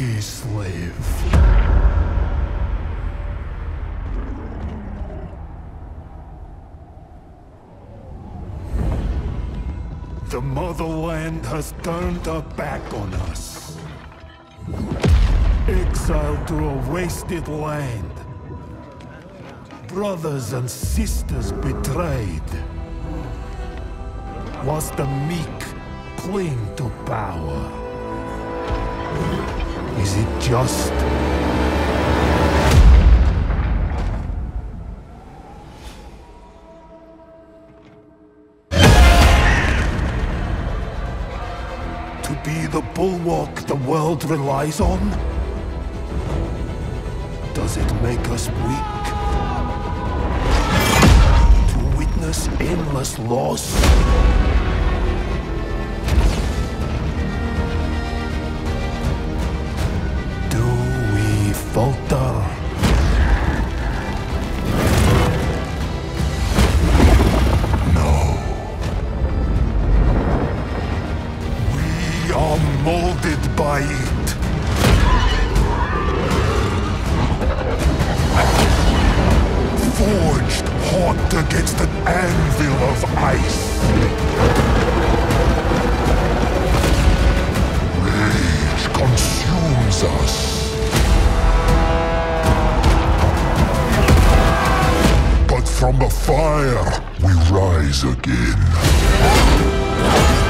Kislev. The motherland has turned her back on us. Exiled to a wasted land. Brothers and sisters betrayed. Whilst the meek cling to power. Is it just? To be the bulwark the world relies on? Does it make us weak? To witness endless loss? Do we falter? Molded by it. Forged hot against an anvil of ice. Rage consumes us. But from the fire, we rise again.